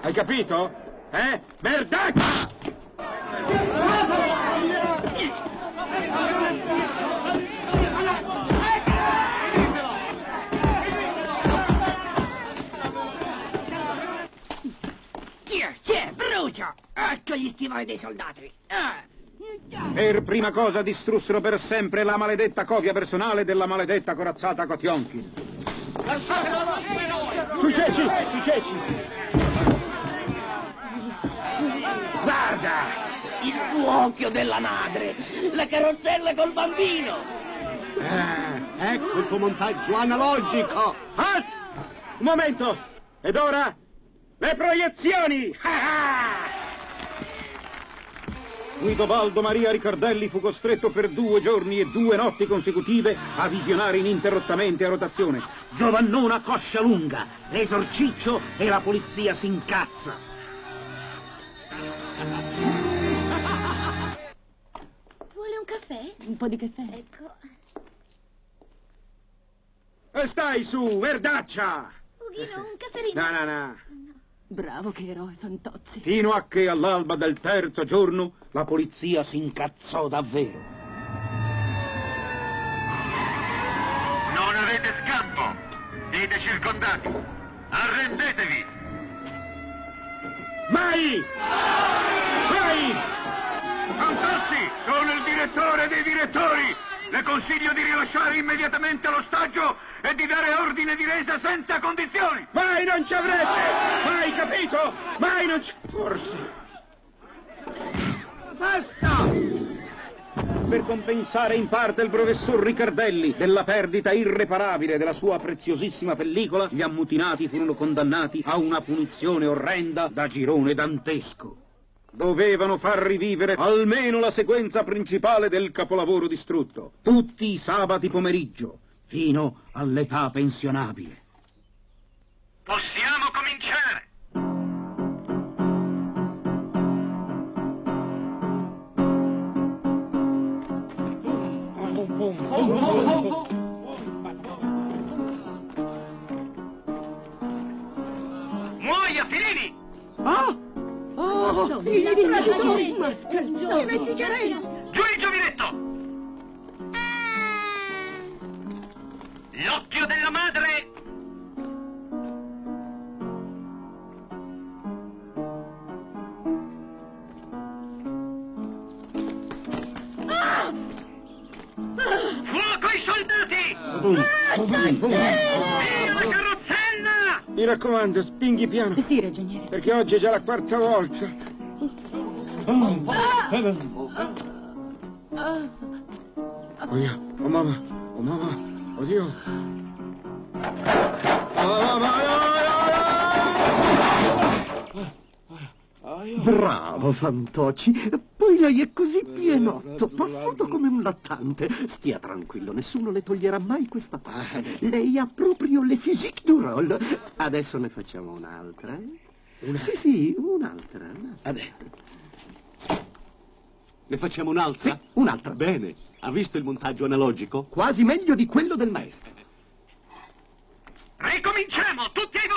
Hai capito? Merdaccia! Chi è? Brucia! Ecco gli stivali dei soldati! Per prima cosa distrussero per sempre la maledetta copia personale della maledetta corazzata Kotionkin. Sui ceci! Sui ceci! Guarda! Il tuo occhio della madre! La carrozzella col bambino! Ecco il tuo montaggio analogico! Halt! Un momento! Ed ora le proiezioni! Guidobaldo Maria Ricardelli fu costretto per 2 giorni e 2 notti consecutive a visionare ininterrottamente a rotazione Giovannona Coscia Lunga, l'esorciccio e la polizia si incazza. Vuole un caffè? Un po' di caffè? Ecco. E stai su, merdaccia! Ughino, un cafferino? No. Bravo che eroe, Fantozzi. Fino a che all'alba del 3° giorno la polizia si incazzò davvero. Non avete scampo! Siete circondati! Arrendetevi! Mai! Mai! Fantozzi! Sono il direttore dei direttori! Le consiglio di rilasciare immediatamente l'ostaggio e di dare ordine di resa senza condizioni! Mai non ci avrete! Mai capito? Mai non ci... Forse... Basta! Per compensare in parte il professor Ricardelli della perdita irreparabile della sua preziosissima pellicola, gli ammutinati furono condannati a una punizione orrenda da girone dantesco. Dovevano far rivivere almeno la sequenza principale del capolavoro distrutto, tutti i sabati pomeriggio, fino all'età pensionabile. Possiamo cominciare! Muoia, Filini! Oh, sì, traditori! Ma scherzate! Dimenticherei! Giù il giovinetto! L'occhio della madre! Fuoco ai soldati! Via la carrozzella! Mi raccomando, spinghi piano, Sì, ragioniere. perché oggi è già la 4ª volta. Oh mamma, oddio. Bravo, Fantocci. Poi lei è così pienotto, paffuto come un lattante. Stia tranquillo, nessuno le toglierà mai questa parte. Lei ha proprio le physique du rôle. Adesso ne facciamo un'altra, eh? Sì, un'altra. Vabbè. Ne facciamo un'altra? Sì, un'altra. Bene. Ha visto il montaggio analogico? Quasi meglio di quello del maestro. Ricominciamo, tutti